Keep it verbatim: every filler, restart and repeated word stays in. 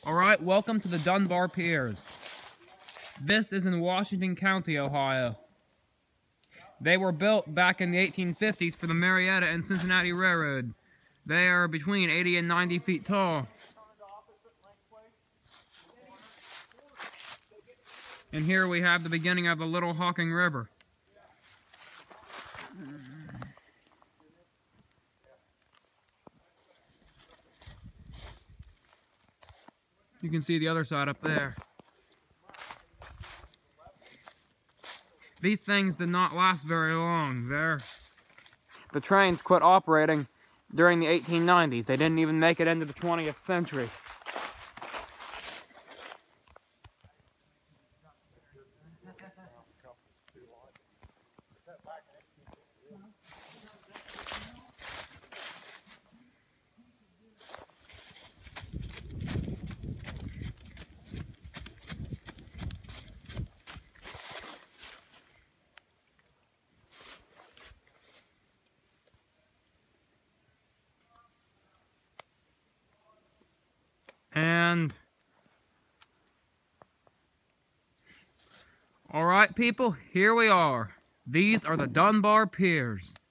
Alright, welcome to the Dunbar Piers. This is in Washington County, Ohio. They were built back in the eighteen fifties for the Marietta and Cincinnati Railroad. They are between eighty and ninety feet tall. And here we have the beginning of the Little Hocking River. You can see the other side up there. These things did not last very long. They're... The trains quit operating during the eighteen nineties. They didn't even make it into the twentieth century. And, all right, people, here we are. These are the Dunbar Piers.